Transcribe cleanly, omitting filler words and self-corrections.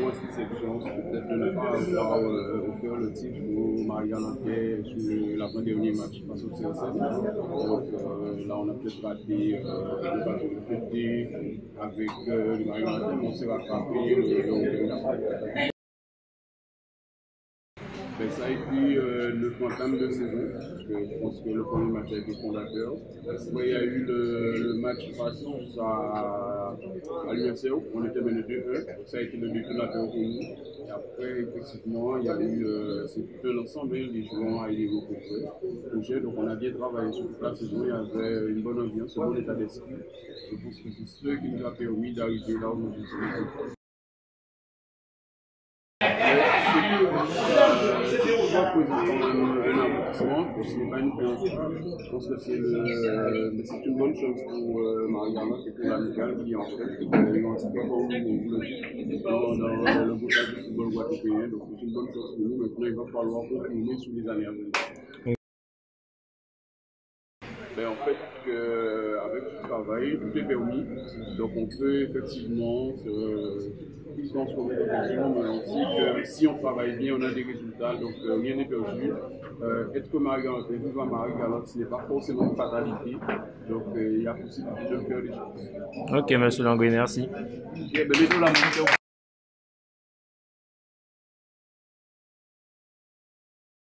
exception, peut-être de ne pas avoir offert le titre au Marie-Galante sur l'avant-dernier match face au CSS. Donc là, on a peut-être raté le bateau de fêter avec le Marie-Galante, mais on s'est rattrapé le week-end. Ben, ça a été notre entame de saison, parce que je pense que le premier match a été fondateur. Après, il y a eu le match face à l'UFCO, on était mené 2-1, ça a été le détonateur pour nous. Et après, effectivement, il y a eu c'est tout un ensemble, les joueurs ont été beaucoup. Donc on a bien travaillé sur toute la saison, il y avait une bonne ambiance, un bon état d'esprit. Je pense que c'est ce qui nous a permis d'arriver là où nous sommes. Un aboutissement, ce n'est pas une fin. Je pense que c'est une bonne chose pour Marie-Galante et pour l'amicale qui en fait identifié comme dans le groupe du football guadeloupéen. Donc c'est une bonne chose pour nous. Maintenant, il va falloir continuer sur les années à venir. Ben, en fait, avec ce travail, tout est permis. Donc, on peut effectivement se transformer des questions, mais aussi que si on travaille bien, on a des résultats. Donc, rien n'est perdu. Être que Marie-Galante, vivre à Marie-Galante, ce n'est pas forcément une fatalité. Donc, il y a possibilité de faire des choses. Ok, monsieur Langoué, merci. Okay,